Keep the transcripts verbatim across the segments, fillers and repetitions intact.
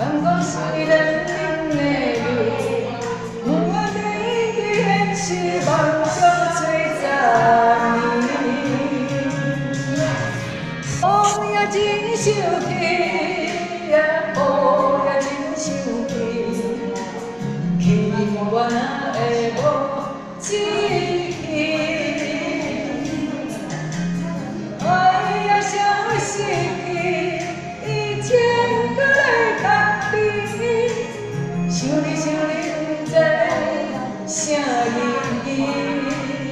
阳光虽然冷的泪，不愿面对现实，梦想找十年。雨也真伤气，雨也真伤气，气我哪会无志气？爱也伤失去，以前搁来牵你，想你想你，不知啥意义。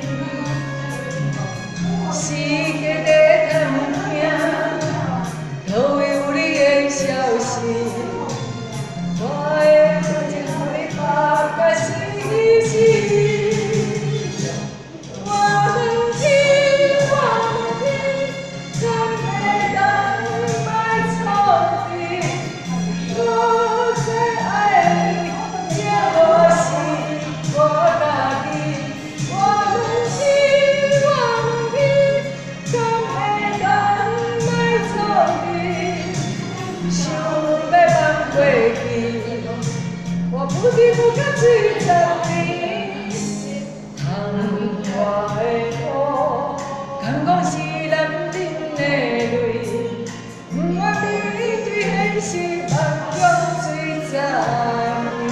世界在探听，都会有你的消息。我的情你拍甲死死。我问天，我问天，敢会当莫错你？我最爱你，这我是我家己。我问天，我问天，敢会当莫错你？想要放过去，我不知不觉醉十年。窗外的雨，敢讲是男人的泪，不愿面对现实，梦中醉十年。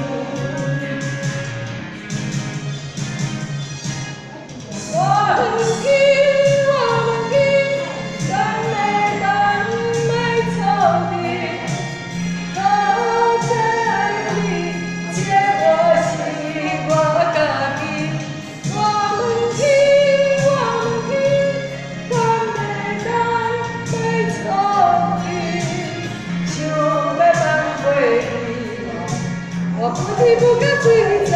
我问天，我问天，敢会当莫错你？我最爱你，这我是我家己。我问天，我问天，敢会当莫错你？想要放过去，我不知不觉醉。